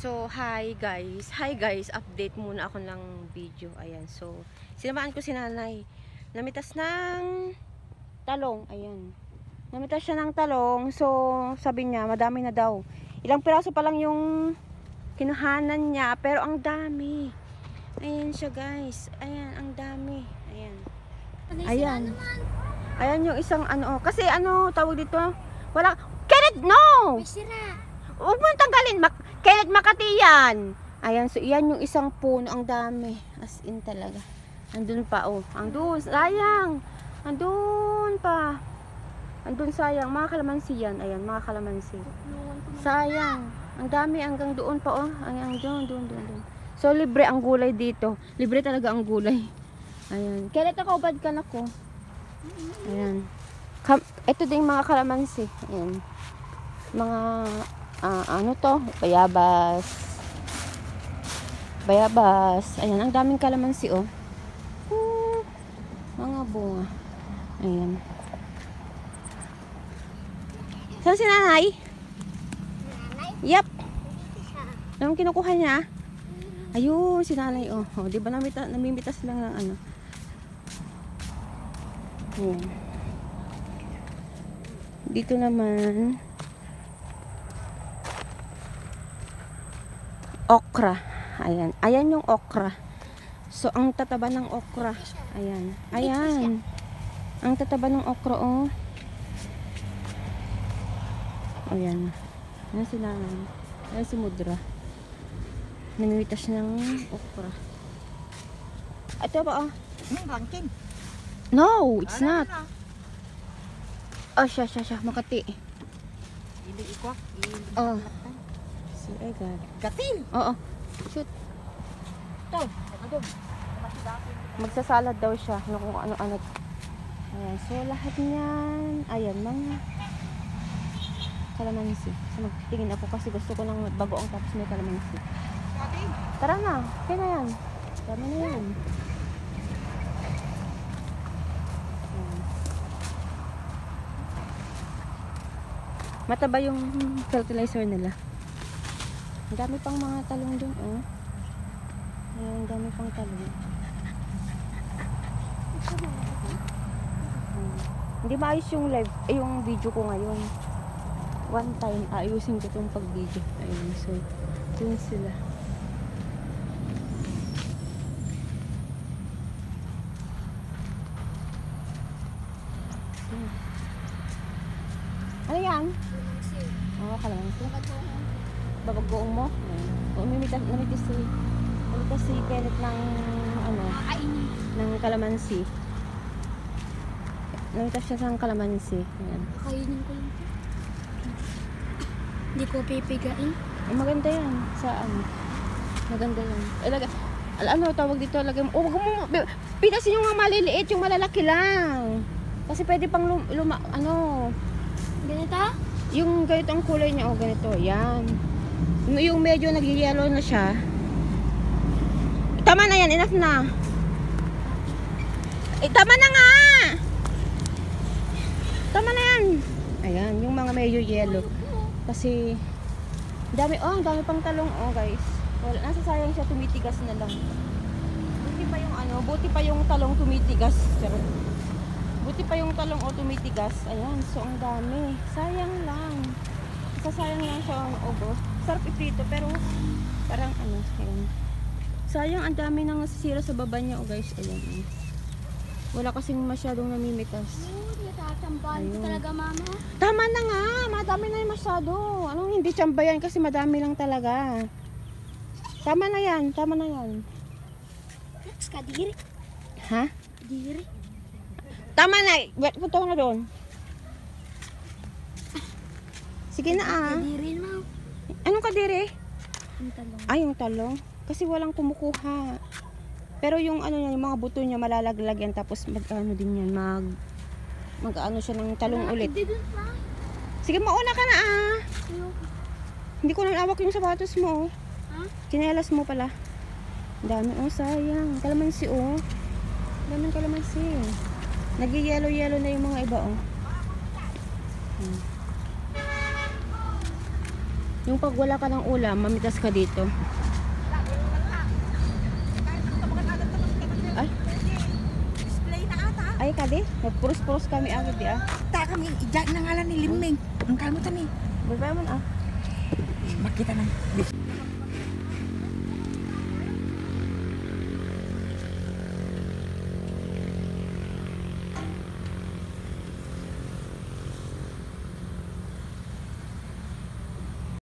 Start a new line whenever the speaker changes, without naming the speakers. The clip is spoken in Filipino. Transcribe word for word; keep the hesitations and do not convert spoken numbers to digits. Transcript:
So, hi guys. Hi guys, update muna ako ng video. Ayan, so, sinamaan ko si nanay. Namitas ng talong. Ayan. Namitas siya ng talong. So, sabi niya, madami na daw. Ilang piraso pa lang yung kinuhanan niya. Pero ang dami. Ayan siya guys. Ayan, ang dami. Ayan. Ayan. Ayan yung isang ano. Kasi ano, tawag dito. Wala. Kenneth, no!
May sira.
Huwag mo tanggalin. Mak Kenneth, Makati yan. Ayan, so yan yung isang puno. Ang dami. As in talaga. Andun pa, oh. Andun, sayang. Andun pa. Andun, sayang. Mga kalamansi yan. Ayan, mga kalamansi. Sayang. Ang dami hanggang doon pa, oh. Ayan, doon, doon, doon, doon. So, libre ang gulay dito. Libre talaga ang gulay. Ayan. Kenneth, ako, bad ka na ko. Ayan. Kam ito din mga kalamansi. Ayan. Mga... Uh, ano to? Bayabas. Bayabas. Ayan, ang daming kalamansi, oh. Uh, mga bunga. Ayan. Saan si nanay?
Nanay?
Yep. Anong kinukuha niya? Ayun, si nanay, oh. Oh, di ba namita, namimitas lang ng ano? Ayan. Dito naman... okra. Ayan. Ayan yung okra. So, ang tataba ng okra. Ayan. Ayan. Ang tataba ng okra, oh. Ayan. Ayan si nanay. Ayan si Mudra. Namimitas ng okra. Ito ba, oh?
Bangkin.
No, it's not. Oh, siya, siya, siya. Makati.
Hindi ikwak.
Oh. Si Egan.
Katil.
Oo. Shoot.
To.
Magsasalad daw siya no, kung ano-ano. Ayan. So, lahat niyan. Ayan, mga kalamansi. So, magtingin ako kasi gusto ko ng bagoong tapos may kalamansi. Tara na. Okay na yan. Dami na yan. Ayan. Mataba yung fertilizer nila. Ang dami pang mga talong dun, oh. Ayan, ang dami pang talong. Hmm. Hindi maayos yung live, eh, yung video ko ngayon. One time, ayusin ko itong pag-video. Ayun, so, dun sila. Hmm. Ano yan? Oo, oh, kalamansi. Babagoong mo. Umimitas, namitis si namitas si Kenneth ng ano, ng kalamansi. Namitas siya ng kalamansi. Ayan.
Kainin ko lang. Hindi ko pipigain.
Eh, maganda yan. Saan? Maganda yan. Eh, laga, ano tawag dito? Lagay mo. Oh, wag mo. Pinasin yung mga maliliit, yung malalaki lang. Kasi pwede pang lum, luma, ano.
Ganito?
Yung ganito ang kulay niya. Oh, ganito. Yan. Yung medyo nag-yellow na siya. Tama na yan, enough na. Eh, tama na nga. Tama na yan. Ayan, yung mga medyo yellow. Kasi dami, oh, ang dami pang talong, oh, guys. Wala, nasa sayang siya, tumitigas na lang. Buti pa yung ano, buti pa yung talong tumitigas. Buti pa yung talong, oh, tumitigas. Ayan, so ang dami. Sayang lang. Sasayang lang siya ang obo. Sarap iprito pero parang ano, ayan. Sayang, ang dami nang nasisira sa baba niya, oh guys. Ayan. Wala kasing masyadong namimitas.
Oh, natatambahan ko talaga, mama.
Tama na nga, madami na yung masyado. Anong hindi tsambayan kasi madami lang talaga. Tama na yan, tama na yan.
Next ka, diri.
Ha?
Diri.
Tama na, wait, punta ko na doon. Sige na ah.
Diri na.
Anong kadiri?
Ang talong.
Ay, yung talong. Kasi walang kumukuha. Pero yung ano niya, yung mga buto niya malalaglag yan. Tapos mag ano din yan, mag mag ano siya ng talong ulit.
Hindi dun pa.
Sige, mauna ka na ah. Hindi ko lang awak yung sapatos mo.
Ha?
Kinelas mo pala. Dami, oh sayang. Kalamansi oh. Daming kalamansi. Nag-yellow-yellow na yung mga iba oh. Hmm. Yung pag wala ka ng ulam, mamitas ka dito. Ay,
Display na ata.
ay kadi, nagpuros-puros kami agad di ah.
Ta kami, ijak na ngalan ni Liming. Ang kalmutan ni.
Bye-bye man ah.
Makita ng